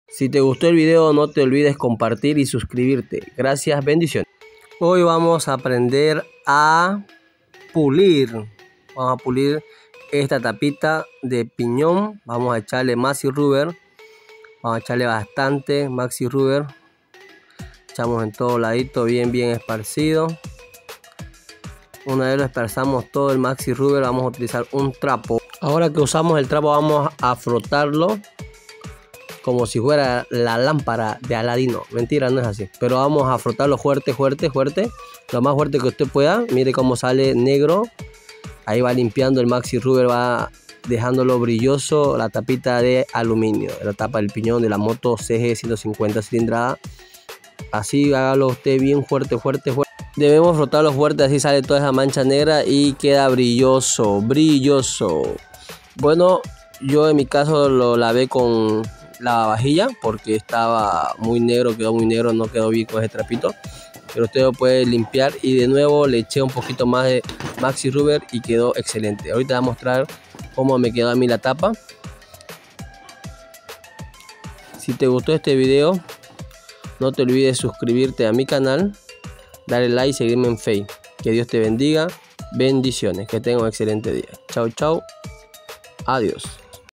Si te gustó el video, no te olvides compartir y suscribirte. Gracias, bendiciones. Hoy vamos a aprender a pulir. Vamos a pulir esta tapita de piñón. Vamos a echarle Maxi Rubber. Vamos a echarle bastante Maxi Rubber. Echamos en todo ladito, bien esparcido. Una vez lo esparzamos todo el Maxi Rubber, vamos a utilizar un trapo. Ahora que usamos el trapo, vamos a frotarlo como si fuera la lámpara de Aladino. Mentira, no es así. Pero vamos a frotarlo fuerte. Lo más fuerte que usted pueda. Mire cómo sale negro. Ahí va limpiando el Maxi Rubber, va dejándolo brilloso. La tapita de aluminio, la tapa del piñón de la moto CG 150 cilindrada. Así hágalo usted bien fuerte. Debemos frotarlo fuerte, así sale toda esa mancha negra y queda brilloso. Bueno, yo en mi caso lo lavé con lavavajilla porque estaba muy negro, quedó muy negro, no quedó bien con ese trapito. Pero usted lo puede limpiar y de nuevo le eché un poquito más de Maxi Rubber y quedó excelente. Ahorita voy a mostrar cómo me quedó a mí la tapa. Si te gustó este video, no te olvides suscribirte a mi canal, darle like y seguirme en Facebook. Que Dios te bendiga. Bendiciones. Que tenga un excelente día. Chao. Adiós.